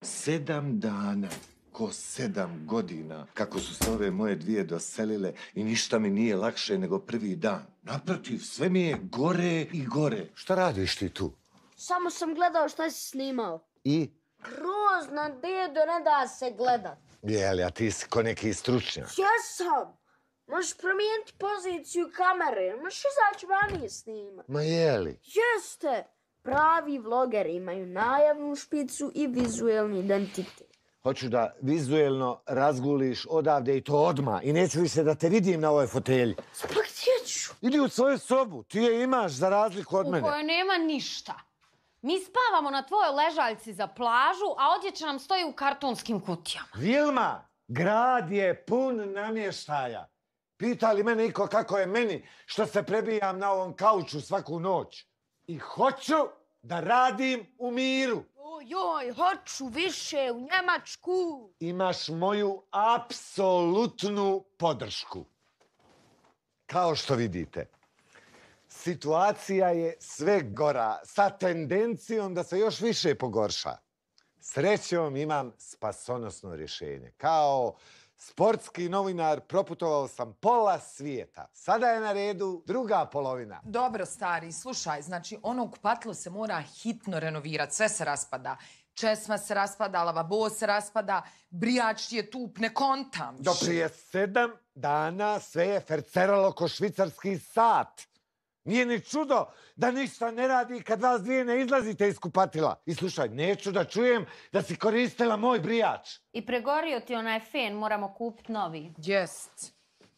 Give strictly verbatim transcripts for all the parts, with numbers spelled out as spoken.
Sedam dana, ko sedam godina, kako su se ove moje dvije doselile i ništa mi nije lakše nego prvi dan. Naprotiv, sve mi je gore i gore. Šta radiš ti tu? Samo sam gledao šta si snimao. I? Grozna, dedo, ne da se gledat. Jeli, a ti si ko neki stručnjak? Jesam. Možeš promijeniti poziciju kamere. Možeš izaći vanije snimat. Ma jeli? Jeste. Pravi vlogeri imaju najavnu špicu i vizuelni identitet. Hoću da vizuelno razguliš odavde i to odmah. I neću više da te vidim na ovoj fotelji. Pa gdje ću? Idi u svoju sobu. Ti je imaš za razliku od mene. U kojoj nema ništa. Mi spavamo na tvojoj ležaljci za plažu, a odjeća nam stoji u kartonskim kutijama. Vilma, grad je pun namještaja. Pita li mene iko kako je meni što se prebijam na ovom kauču svaku noć? I hoću da radim u miru. Joj, hoću više u Njemačku. Imaš moju apsolutnu podršku. Kao što vidite, situacija je sve gora, sa tendencijom da se još više pogorša. Srećom imam spasonosno rješenje. Kao sportski novinar proputovao sam pola svijeta. Sada je na redu druga polovina. Dobro, stari, slušaj, znači ono kupatilo se mora hitno renovirati, sve se raspada. Česma se raspada, lavabo se raspada, brijač je tup, ne kontam. Do prije sedam dana sve je ferceralo ko švicarski sat. Nije ni čudo da ništa ne radi kad vas dvije ne izlazite iz kupatila. I slušaj, neću da čujem da si koristila moj brijač. I pregorio ti onaj fen, moramo kupiti novi. Jest.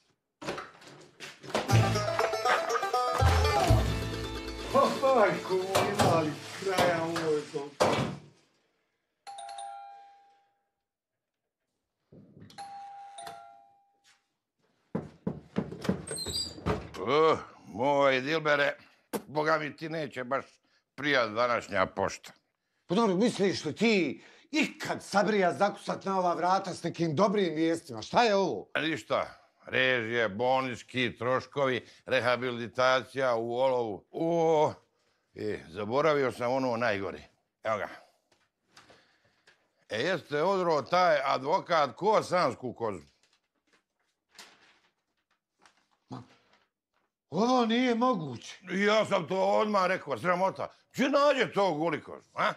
Oh, majku, imali kraja ovoj tom. Uh, moj Dilbere, boga mi ti neće baš prijat današnja pošta. Pa dobro, misliš li ti ikad sabrija zakusat na ova vrata s nekim dobrim vijestima? Šta je ovo? Ništa, režije, bolnički troškovi, rehabilitacija u olovu. O, e, zaboravio sam ono najgore. Evo ga. E, jeste odro taj advokat ko sansku kozu? Ovo nije moguće. Ja sam to odmah rekao, sramota. Če nađe to gulikoz, a?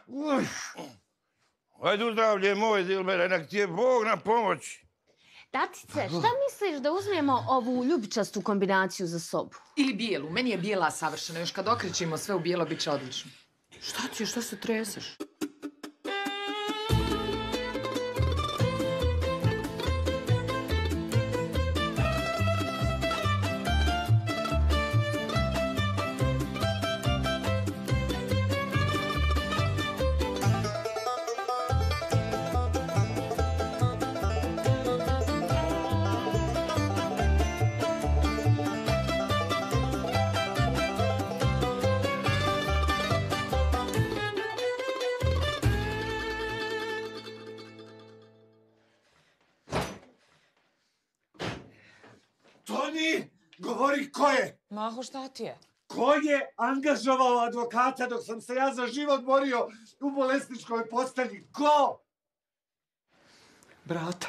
Ajde uzdravlje moj Dilbere, nek ti je Bog na pomoći. Tatice, šta misliš da uzmemo ovu ljubičastu kombinaciju za sobu? Ili bijelu, meni je bijela savršena, još kad okrećimo sve u bijelo, bit će odlično. Šta ti je, šta se treseš? Toni, govori ko je? Maho, šta ti je? Ko je angažovao advokata dok sam se ja za život borio u bolesničkoj postelji? Ko? Brata.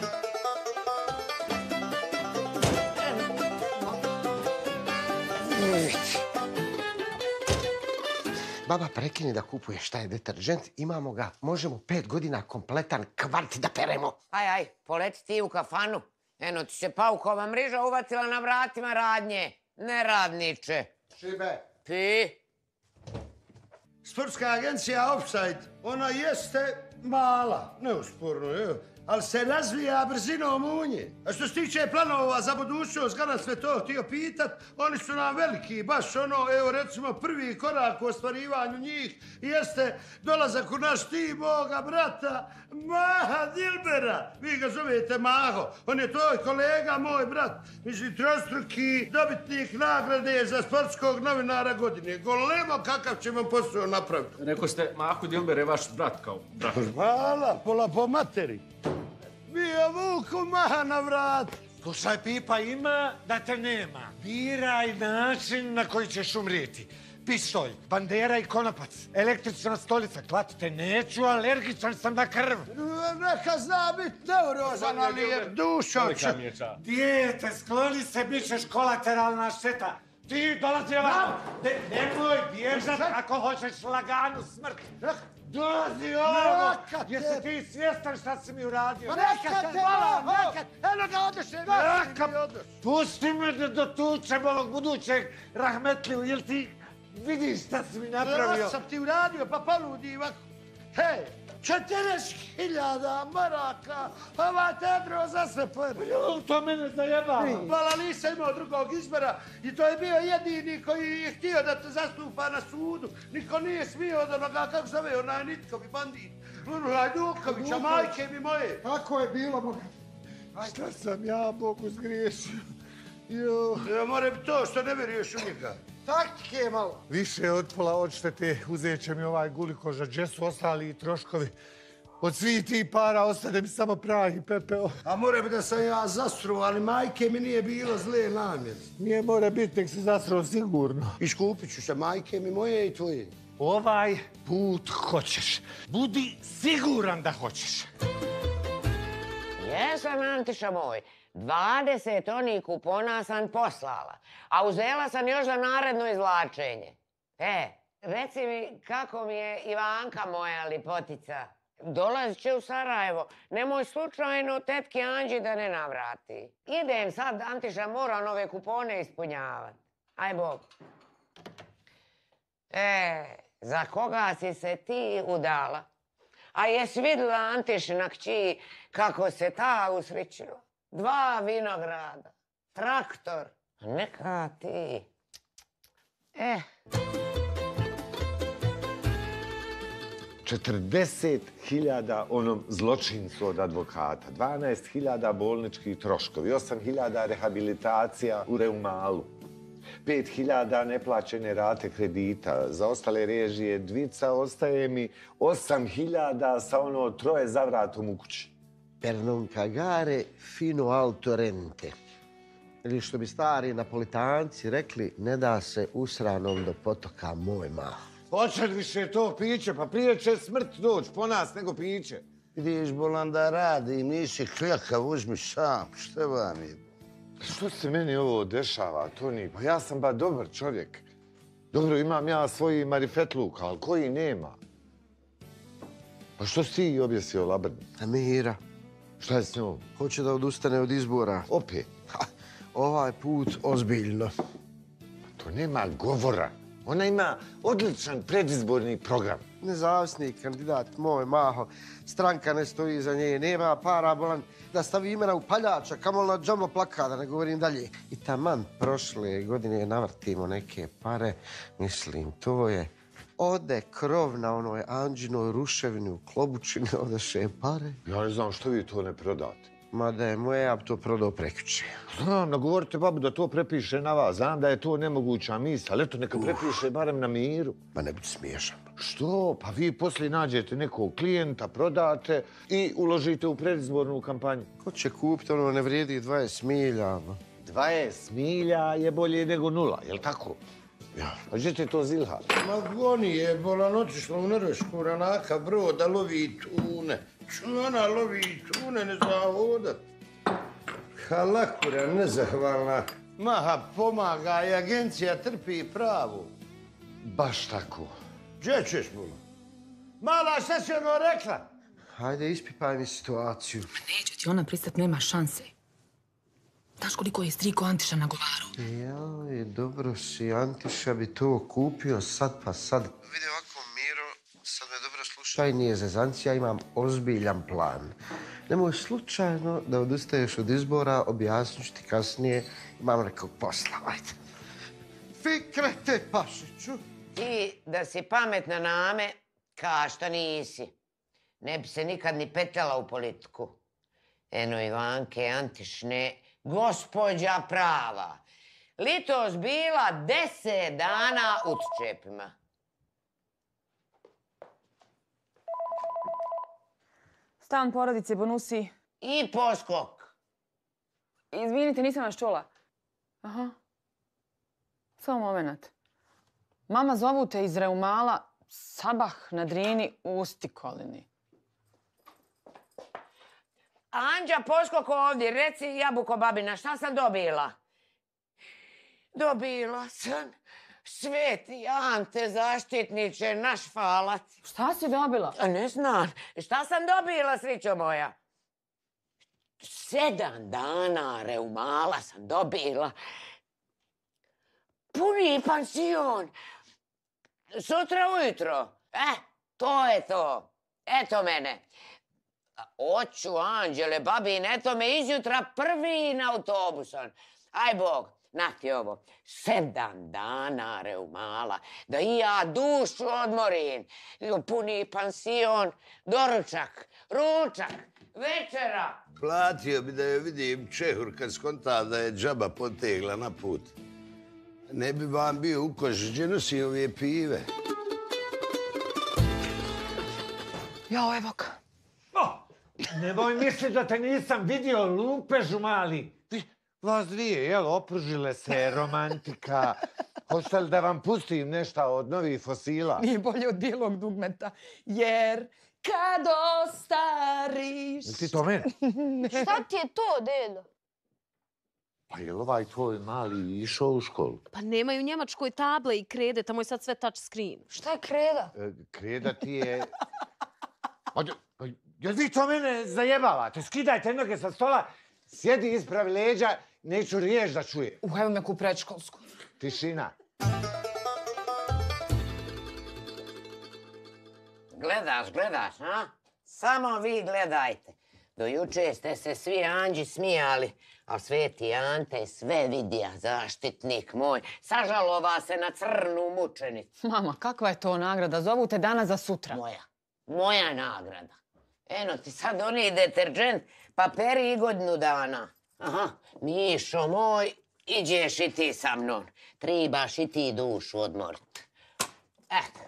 Baba, prekini da kupuješ taj deterđent, imamo ga, možemo pet godina kompletan kvart da peremo. Aj, aj, poleti ti u kafanu. Eno ti se paukova mriža uvatila na vratima radnje. Neradniče. Šibe. Pi. Sportska agencija Offside, ona jeste mala, neusporno, je, ali se razvija brzinom unje. A što se tiče planova za budućnost, kada sve to htio pitat, oni su nam veliki, baš ono, evo recimo prvi korak u ostvarivanju njih jeste dolazak u naš tim moga brata Maha Dilbera. Vi ga zovete Maho, on je tvoj kolega, moj brat, mislim trostruki dobitnik nagrade za sportskog novinara godine. Golemo kakav ćemo posao napraviti. Rekao ste, Maho Dilber je vaš brat kao brat. Hvala, pola po materi. Bio vuku Maha na vrat. Slušaj, Pipa, ima da te nema. Biraj način na koji ćeš umrijeti. pištolj, bandera i konopac, električna stolica. Klatite, neću, alergičan sam na krv. Neka zna biti neurozan, ali je dušo. Dijete, skloni se, bit ćeš kolateralna šteta. Ti dolazi ovako. Ne, nemoj bježat ako hoćeš laganu smrt. Dolazi ovo. Jesi ti svjestan šta si mi uradio? Neka te, neka. Eno ga odeše, neka. Pusti me da dotučem ovog budućeg rahmetliju, jel ti vidiš šta si mi napravio? Ja sam ti uradio, pa poludi ovako. Hej, četrdeset hiljada maraka, ova tedro za sve pojede. To mene zajebava. Vala, nisam imao drugog izbora i to je bio jedini koji je htio da te zastupa na sudu. Niko nije smio od onoga, kako zove, onaj Nitkovi bandit. Ono, Hajdukovića, majke mi moje. Kako je bilo, Boga? Šta sam ja, Bogu, zgriješio? Jo. Ja, more bi to što ne vjeruješ u njega. Taktike malo. Više od pola odštete uzet će mi ovaj gulikoža, gdje su ostali troškovi. Od svih tih para ostane mi samo prah i pepeo. A more bi da sam ja zasruo, ali majke mi nije bilo zle namjere. Nije more biti, nek se zasruo sigurno. Iskupit ću se majke mi moje i tvoje. Ovaj put hoćeš. Budi siguran da hoćeš. Jesam, Antiša moj. dvadeset onih kupona sam poslala, a uzela sam još za naredno izvlačenje. E, reci mi kako mi je Ivanka moja lipotica. Dolazit će u Sarajevo. Nemoj slučajno tetki Anđi da ne navrati. Idem sad, Antiša, mora nove kupone ispunjavati. Aj Bog. E, za koga si se ti udala? A jesi vidjela Antišina kći kako se ta usrećila? Dva vinograda, traktor, neka ti. Eh. četrdeset hiljada onom zločincu od advokata, dvanaest hiljada bolničkih troškovi, osam hiljada rehabilitacija u reumalu, pet hiljada neplaćene rate kredita, za ostale režije dvica, ostaje mi osam hiljada sa ono troje za vratom u kući. Per non cagare fino al torrente. Ili što bi stari napolitanci rekli, ne da se usranom do potoka moj mah. Hoće li više to piće? Pa prije će smrt doći po nas nego piće. Vidiš, bolan da radi, nisi kljakav, uzmi sam, što vam je? Što se meni ovo dešava, Toni? Pa ja sam ba dobar čovjek. Dobro, imam ja svoji marifetluk, ali koji nema? Pa što si ti objesio Labrni? Mira. Šta je s njom? Hoće da odustane od izbora. Opet? Ha, ovaj put ozbiljno. To nema govora. Ona ima odličan predizborni program. Nezavisni kandidat, moj maho. Stranka ne stoji za nje, nema para, bolan, da stavi imena u paljača, kamol na džambo plaka, da ne govorim dalje. I taman prošle godine navrtimo neke pare, mislim, to je... Ode krov na onoj Anđinoj ruševini u Klobučini, odeše pare. Ja ne znam što vi to ne prodate. Ma da je moje, ja bi to prodao prekjuče. Znam, nagovorite babu da to prepiše na vas. Znam da je to nemoguća misla, ali eto, neka prepiše barem na Miru. Ma ne budi smiješan. Što? Pa vi poslije nađete nekog klijenta, prodate i uložite u predizbornu kampanju. Ko će kupiti, ono ne vrijedi dvadeset milja. dvadeset milja je bolje nego nula, jel tako? Ja. A gdje te to zilha? Ma goni je, bolan, otišla u Norvešku ranaka brod da lovi tune. Ču ona lovi tune, ne zna hodat. Halakura, nezahvalna. Maha pomaga i agencija trpi pravu. Baš tako. Gdje ćeš, bolan? Mala, šta si ono rekla? Hajde, ispipaj mi situaciju. Neće ti ona pristat, nema šanse. Znaš koliko je striko Antiša nagovarao? Jaj, dobro si, Antiša bi to kupio sad pa sad. Vidi ovako, Miro, sad me dobro slušaj, nije zezancija, imam ozbiljan plan. Nemoj slučajno da odustaješ od izbora, objasnit ću ti kasnije, imam nekog posla, ajde. Fikrete, Pašiću. Ti da si pametna name, ka šta nisi. Ne bi se nikad ni petljala u politiku. Eno Ivanke, Antišne, gospođa prava. Litos bila deset dana u čepima. Stan porodice Bonusi. I poskok. Izvinite, nisam vas čula. Aha. Samo moment. Mama, zovu te iz Reumala, Sabah na Drini u Ustikolini. Anđa, poskoko ovdje, reci jabuko babina, šta sam dobila? Dobila sam Sveti Ante, zaštitniče, naš falac. Šta si dobila? A ne znam. Šta sam dobila, srićo moja? Sedam dana Reumala sam dobila. Puni pansion. Sutra ujutro. Eh, to je to. Eto mene. Oću, Anđele, babin, eto me izjutra prvim autobusom. Aj Bog, na ti ovo. Sedam dana Reumala. Da i ja dušu odmorim. Puni pansion, doručak, ručak, večera. Platio bi da je vidim Čehur kad skonta da je džaba potegla na put. Ne bi vam bio ukoš, gdje nosi ove pive. Jao, evo ga. Nemoj misli da te nisam vidio, lupežu mali. Vas dvije, jel, opružile se, romantika. Hoćete li da vam pustim nešto od novih fosila? Nije bolje od bijelog dugmeta. Jer kad ostariš... Jel ti to mene? Šta ti je to, dedo? Pa je li ovaj tvoj mali išao u školu? Pa nemaju u Njemačkoj table i krede, tamo je sad sve touch screen. Šta je kreda? E, kreda ti je... Jel vi to mene zajebavate? Skidajte noge sa stola, sjedi ispravi leđa, neću riječ da čuje. Uh, evo me ku predškolsku. Tišina. Gledaš, gledaš, a? Samo vi gledajte. Do juče ste se svi Anđi smijali, a Sveti Ante sve vidija, zaštitnik moj. Sažalova se na crnu mučenicu. Mama, kakva je to nagrada? Zovu te danas za sutra. Moja. Moja nagrada. Eno ti sad oni deterđent, pa peri i godinu dana. Aha, Mišo moj, iđeš i ti sa mnom. Tribaš i ti dušu odmorit. Eto.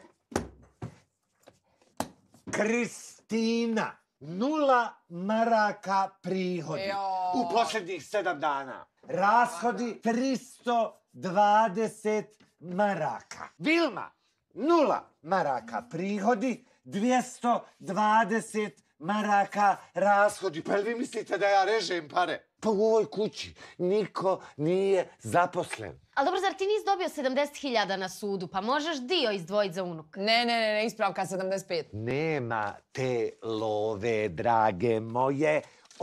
Kristina, nula maraka prihodi u posljednjih sedam dana. Rashodi tristo dvadeset maraka. Vilma, nula maraka prihodi, dvjesto dvadeset maraka rashodi. Pa jel vi mislite da ja režem pare? Pa u ovoj kući niko nije zaposlen. Ali dobro, zar ti nisi dobio sedamdeset hiljada na sudu, pa možeš dio izdvojiti za unuka? Ne, ne, ne, ne, ispravka sedamdeset pet. Nema te love, drage moje,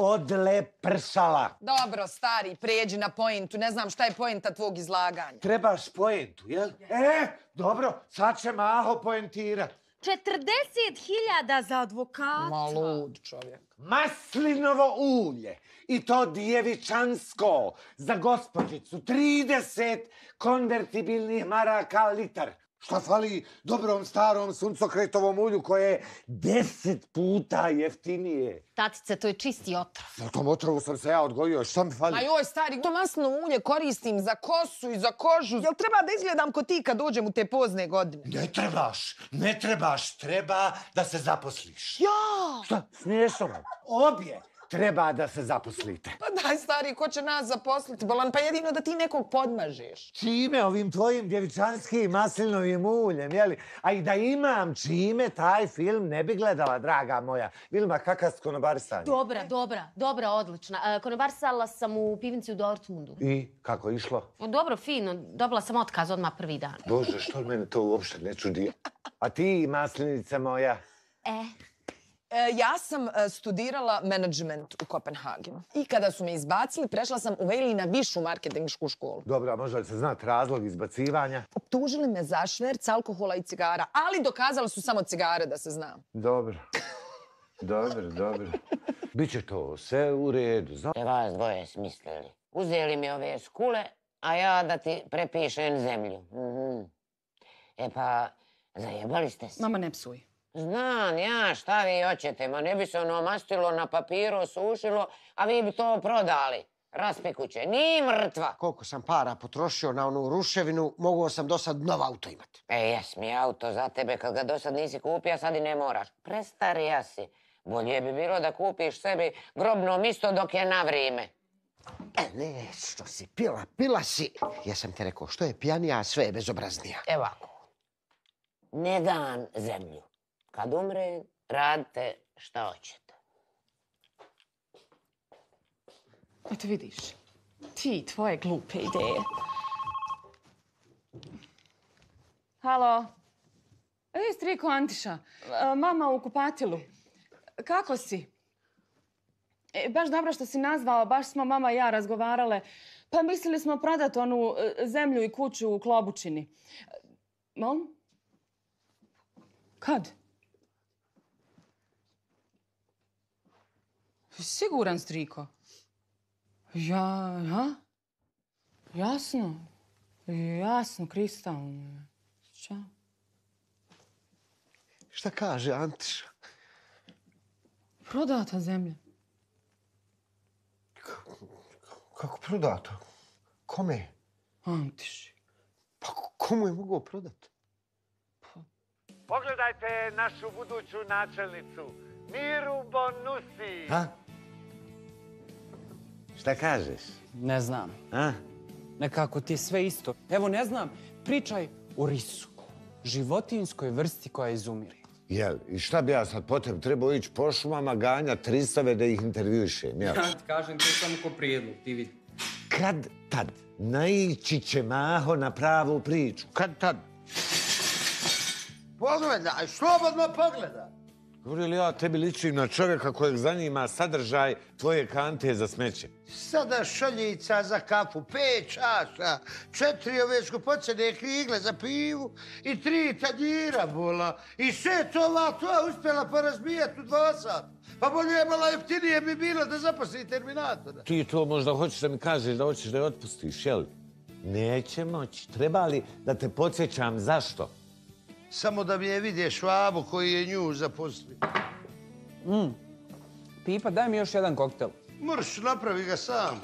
odlepršala. Dobro, stari, prijeđi na pointu. Ne znam šta je pointa tvog izlaganja. Trebaš poentu, jel? E, dobro, sad će Maho poentirat. četrdeset hiljada za advokata. Ma lud čovjek. Maslinovo ulje. I to djevičansko. Za gospođicu. trideset konvertibilnih maraka litar. Šta fali dobrom starom suncokretovom ulju koje je deset puta jeftinije? Tatice, to je čisti otrov. Na tom otrovu sam se ja odgojio. Šta mi fali? Ma joj, stari, to maslinovo ulje koristim za kosu i za kožu. Jel treba da izgledam ko ti kad dođem u te pozne godine? Ne trebaš, ne trebaš. Treba da se zaposliš. Ja! Šta, smiješno vam? Obje treba da se zaposlite. Pa daj, stari, ko će nas zaposliti, bolan? Pa jedino da ti nekog podmažeš. Čime ovim tvojim djevičanskim maslinovim uljem, jeli? A i da imam čime, taj film ne bi gledala, draga moja. Vilma, kakav s konobarisanjem? Dobra, dobra, dobra, odlična. Konobarisala sam u pivnici u Dortmundu. I kako je išlo? Dobro, fino. Dobila sam otkaz odmah prvi dan. Bože, što li mene to uopšte ne čudi? A ti, maslinica moja? E... E, ja sam e, studirala menadžment u Kopenhagenu. I kada su me izbacili, prešla sam u Vejli na višu marketinšku školu. Dobro, a može li se znati razlog izbacivanja? Optužili me za šverc alkohola i cigara, ali dokazali su samo cigare, da se znam. Dobro. Dobro, dobro. Biće to sve u redu. Zna... Te vas dvoje smislili. Uzeli mi ove skule, a ja da ti prepišem zemlju. Mm-hmm. E pa, zajebali ste se. Mama, ne psuj. Znam ja šta vi hoćete, ma ne bi se ono mastilo na papiru, sušilo, a vi bi to prodali. Raspikuće, nije mrtva. Koliko sam para potrošio na onu ruševinu, mogao sam do sad nov auto imati. E, jes mi auto za tebe, kad ga do sad nisi kupio, sad i ne moraš. Prestarija si. Bolje bi bilo da kupiš sebi grobno misto dok je na vrijeme. E, ne, što si pila, pila si. Ja sam ti rekao, što je pijanija, sve je bezobraznija. Evo ako. ne dam zemlju. Kad umrem, radite šta hoćete. Eto vidiš, ti i tvoje glupe ideje. Halo. Ej, striko Antiša, mama u kupatilu. Kako si? E, baš dobro što si nazvao, baš smo mama i ja razgovarale. Pa mislili smo prodati onu zemlju i kuću u Klobučini. Molim? Kad? Siguran, striko? Ja, ja? Jasno. Jasno, kristalno. Ćao. Šta kaže Antiša? Prodata zemlja. Kako prodato? Kome? Antiši. Pa komu je mogao prodati? Pogledajte našu buduću načelnicu, Miru Bonusi. Ha? Šta kažeš? Ne znam. A? Nekako ti je sve isto. Evo, ne znam, pričaj o risu. Životinjskoj vrsti koja izumire. Jel, i šta bi ja sad potem trebao ići po šumama, ganjat ristave da ih intervjušem, jel? Ja ti kažem, to je samo ko prijedlog, ti vidi. Kad tad naići će Maho na pravu priču? Kad tad? Pogledaj, slobodno pogledaj. Govori li ja tebi ličim na čovjeka kojeg zanima sadržaj tvoje kante za smeće? Sada šoljica za kafu, pet čaša, četiri ove skupocene krigle za pivu i tri tanjira bola. I sve to ova to uspjela porazbijati u dva sata. Pa bolje je malo jeftinije bi bilo da zaposli Terminatora. Ti to možda hoćeš da mi kažeš da hoćeš da je otpustiš, jel? Neće moći. Treba li da te podsjećam zašto? Samo da mi je vidje Švabu koji je nju zaposlio. Mm. Pipa, daj mi još jedan koktel. Mrš, napravi ga sam.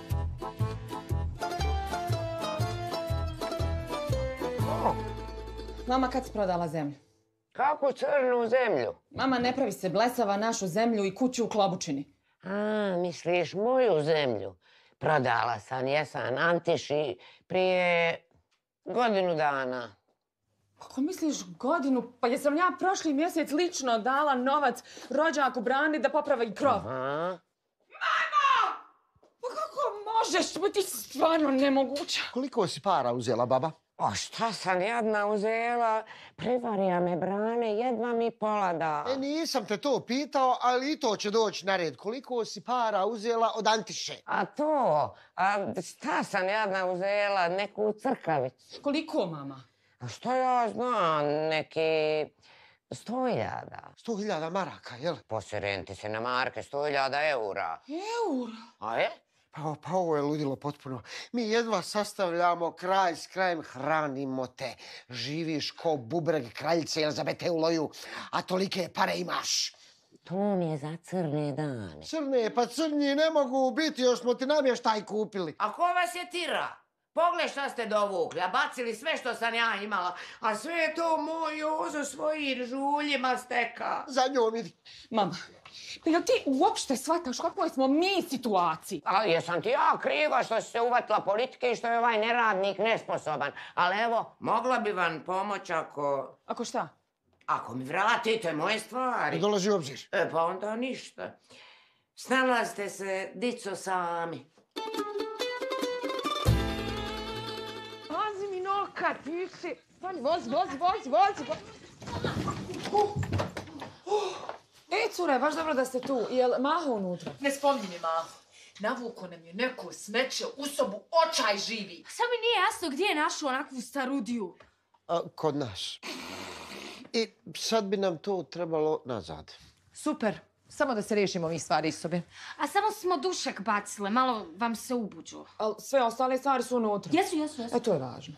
Mama, kad si prodala zemlju? Kako crnu zemlju? Mama, ne pravi se blesava našu zemlju i kuću u Klobučini. A, misliš moju zemlju? Prodala sam, jesam Antiši prije godinu dana. Kako misliš godinu? Pa jesam ja prošli mjesec lično dala novac rođaku Brani da popravi krov. Aha. Mama! Pa kako možeš? Pa ti si stvarno nemoguća. Koliko si para uzela, baba? O, šta sam jadna uzela? Prevarija me Brane, jedva mi pola da. E, nisam te to pitao, ali i to će doći na red. Koliko si para uzela od Antiše? A to? A šta sam jadna uzela? Neku crkavicu. Koliko, mama? A što ja znam? Neki sto hiljada. Sto hiljada maraka, jel? Posirenti se na marke, sto hiljada eura. Eura? A je? Pa, pa ovo je ludilo potpuno. Mi jedva sastavljamo kraj s krajem, hranimo te. Živiš ko bubreg kraljice Elizabete u loju, a tolike pare imaš. To mi je za crne dane. Crne, pa crnji ne mogu biti, još smo ti namještaj kupili. A ko vas je tira? Pogled šta ste dovukli, a bacili sve što sam ja imala. A sve je to moj Jozo svojim žuljima steka. Za njom idi. Mama, pa jel ti uopšte shvataš kakvoj smo mi situaciji? A jesam ti ja kriva što si se uvatila politike i što je ovaj neradnik nesposoban. Ali evo, mogla bi vam pomoć ako... Ako šta? Ako mi vratite moje stvari. Ne dolazi u obzir. E, pa onda ništa. Snalazite se, dico, sami. Pazi mi nokat, ti si... Vozi, vozi, vozi, vozi, vozi. Ej, cure, baš dobro da ste tu. Jel Maho unutra? Ne spominje Maho. Navuko nam je neko smeće u sobu, očaj živi. Samo mi nije jasno gdje je našao onakvu starudiju. A, kod nas. I sad bi nam to trebalo nazad. Super. Samo da se riješimo ovih stvari iz sobe. A samo smo dušek bacile, malo vam se ubuđu. Ali sve ostale stvari su unutra. Jesu, jesu, jesu. E, to je važno.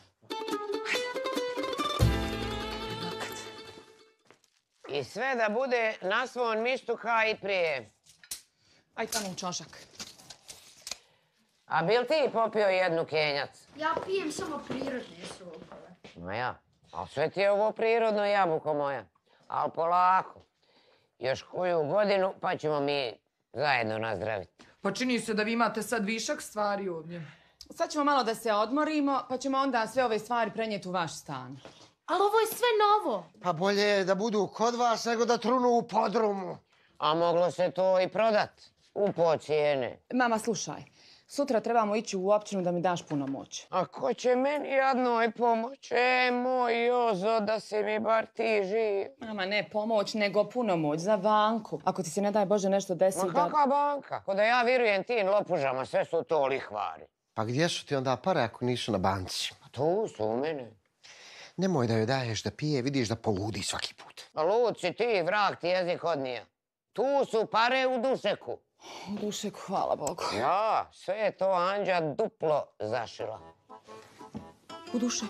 I sve da bude na svom mištu kao i prije. Aj tamo u čošak. A bil ti popio jednu kenjac? Ja pijem samo prirodne sokove. No ja. A sve ti je ovo prirodno, jabuko moja. Al polako. Još koju godinu pa ćemo mi zajedno nazdraviti. Pa čini se da vi imate sad višak stvari ovdje. Sad ćemo malo da se odmorimo, pa ćemo onda sve ove stvari prenijeti u vaš stan. Ali ovo je sve novo. Pa bolje je da budu kod vas nego da trunu u podrumu. A moglo se to i prodat u po cijene. Mama, slušaj. Sutra trebamo ići u općinu da mi daš punomoć. A ko će meni jednoj pomoć? E, moj Jozo, da si mi bar ti živ. Mama, ne pomoć, nego punomoć za banku. Ako ti se ne daj Bože nešto desi Ma da... kakva banka? Ko da ja vjerujem tim lopužama, sve su to lihvari. Pa gdje su ti onda pare ako nisu na banci? Pa tu su u mene. Nemoj da joj daješ da pije, vidiš da poludi svaki put. A lud si ti, vrag ti jezik odnija. Tu su pare u dušeku. Dušek, hvala Bogu. Ja, sve je to Anđa duplo zašila. U dušek.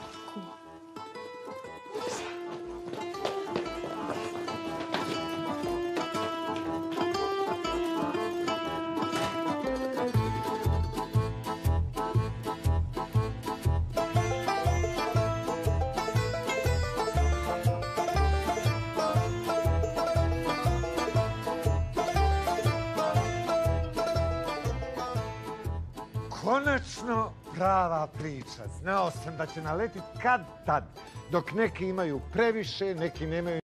Konačno prava priča. Znao sam da će naletit kad tad, dok neki imaju previše, neki nemaju